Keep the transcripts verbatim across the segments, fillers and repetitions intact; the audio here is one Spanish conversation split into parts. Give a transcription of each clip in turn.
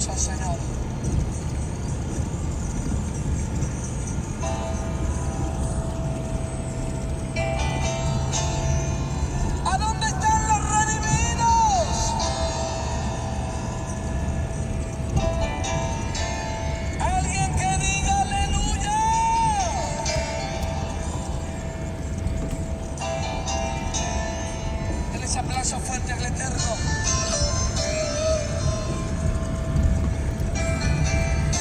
Alabamos al Señor. ¿A dónde están los redimidos? Alguien que diga aleluya. Denle ese aplauso fuerte al Eterno.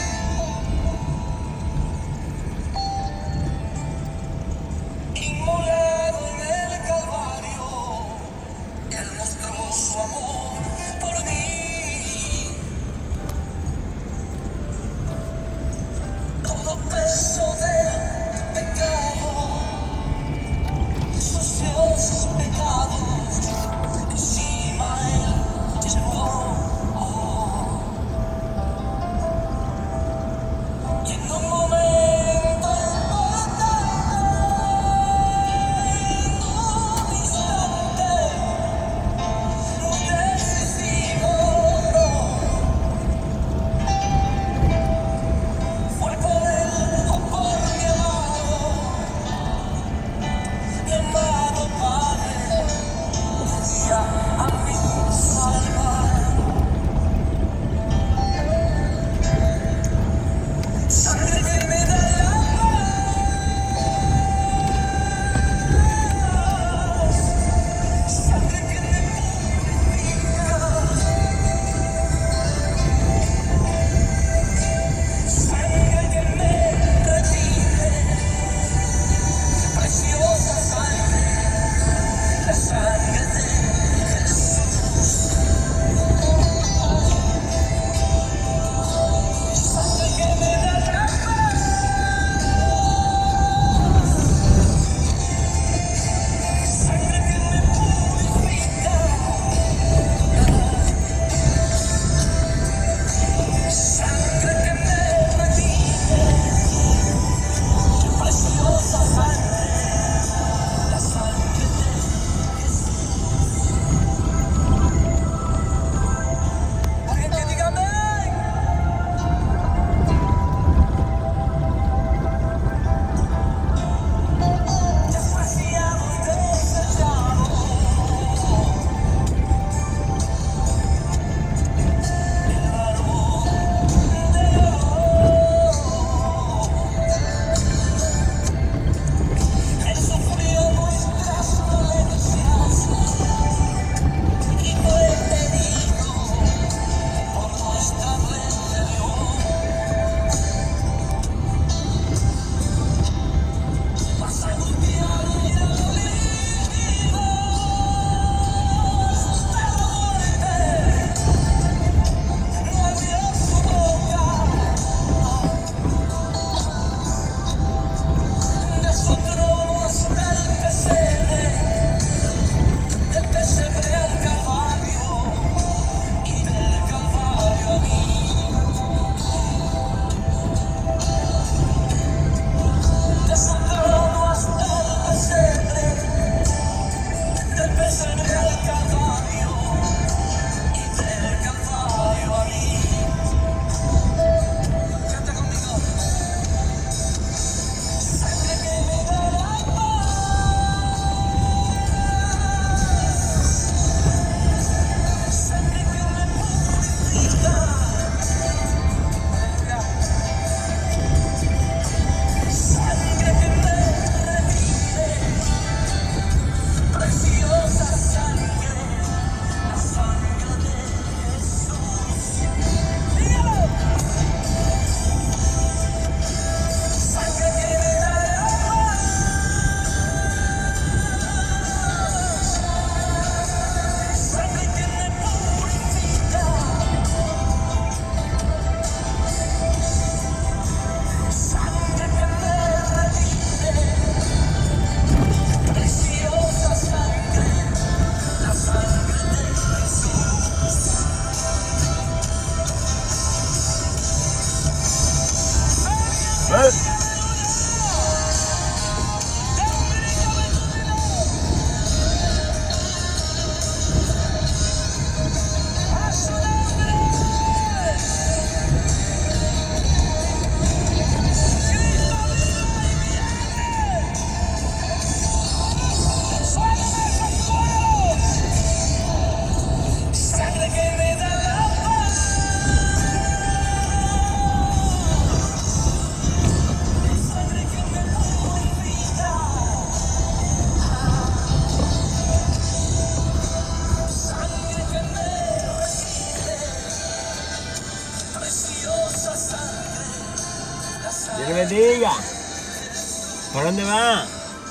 que bendiga. ¿Para dónde va?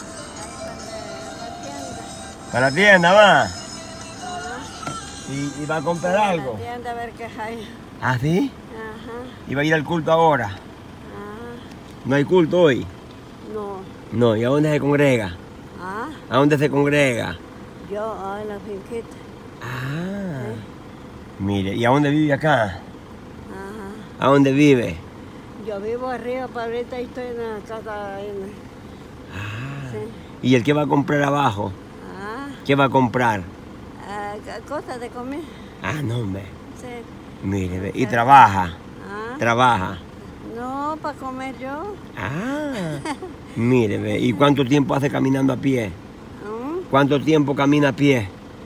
Para la tienda va. ¿Y, y va a comprar algo? La tienda a ver qué hay. ¿Ah, sí? Ajá. ¿Y va a ir al culto ahora? Ah, ¿No hay culto hoy? no. No, ¿y a dónde se congrega? Ah, ¿A dónde se congrega? yo ah, en la finquita. Ah, mire, ¿y a dónde vive acá? Ajá. ¿A dónde vive? Yo vivo arriba, pero ahorita estoy en la casa. Ahí, ¿no? Ah, Sí. ¿y el que va a comprar abajo? Ah, ¿Qué va a comprar? ah, cosas de comer. Ah, no, hombre. Sí. Mire, ve, y trabaja, Ah, trabaja. no, para comer yo. Ah, mire, ve, ¿y cuánto tiempo hace caminando a pie? ¿Mm? ¿Cuánto tiempo camina a pie?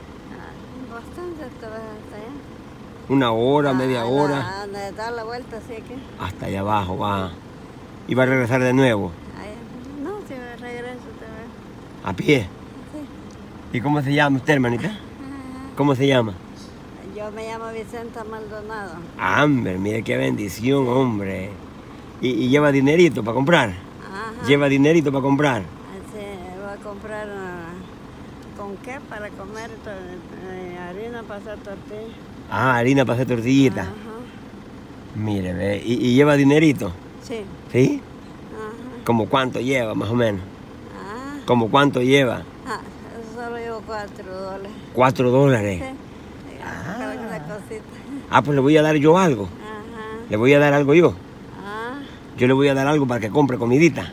Ah, bastante te vas hasta allá. ¿Una hora, Ah, media a hora? la- a la- dar la vuelta, así que. Hasta allá abajo va. ¿Y va a regresar de nuevo? Ahí- no, si me regreso te veo. ¿A pie? Sí. ¿Y cómo se llama usted, hermanita? ¿Cómo se llama? Yo me llamo Vicenta Maldonado. Ah, hombre, mire qué bendición, hombre. ¿Y, y lleva dinerito para comprar? Ajá. ¿Lleva dinerito para comprar? Sí, voy a comprar ah, con qué para comer to- eh, harina para hacer tortilla. Ah, harina para hacer tortillitas. Ajá. Mire, ve, ¿y, y lleva dinerito? Sí. ¿Sí? Ajá. ¿Como cuánto lleva, más o menos? Ah, ¿Como cuánto lleva? ah, solo llevo cuatro dólares. Cuatro dólares. Sí. Ah. Para una cosita. Ah, pues le voy a dar yo algo. Ajá. Le voy a dar algo yo. Ah, Yo le voy a dar algo para que compre comidita.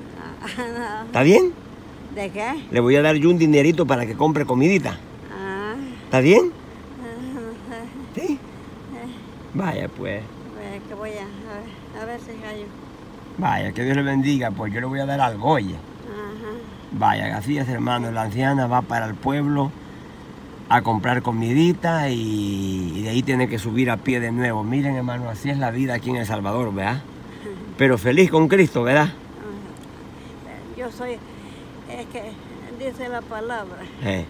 ah, ¿Está bien? no. ¿De qué? Le voy a dar yo un dinerito para que compre comidita. Ah, ¿Está bien? ajá. Sí. Vaya, pues. Bueno, que voy a, a ver, a ver si hallo. Vaya, que Dios le bendiga. Pues yo le voy a dar algo, oye. Ajá. Vaya, así es, hermano. La anciana va para el pueblo a comprar comidita y, y de ahí tiene que subir a pie de nuevo. Miren, hermano, así es la vida aquí en El Salvador, ¿verdad? Pero feliz con Cristo, ¿verdad? Ajá. Yo soy, es que dice la palabra, Eh.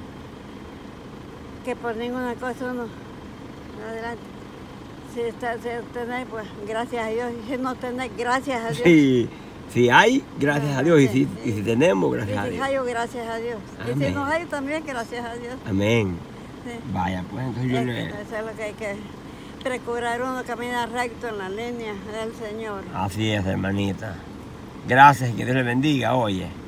que por ninguna cosa uno, adelante, si, está, si tenéis, pues gracias a Dios, y si no tenéis, gracias a Dios. Sí, si hay, gracias a Dios. Y si, Sí, sí. y si tenemos, Y gracias a si Dios. hallo, gracias a Dios. Y Amén. si no hay, también gracias a Dios. Amén. Sí. Vaya, pues entonces yo Es le... que eso es lo que hay que procurar uno, caminar recto en la línea del Señor. Así es, hermanita. Gracias y que Dios le bendiga, oye.